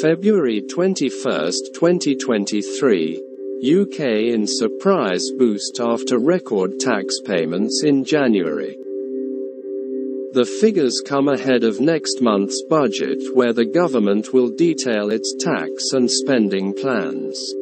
February 21, 2023. UK in surprise boost after record tax payments in January. The figures come ahead of next month's budget, where the government will detail its tax and spending plans.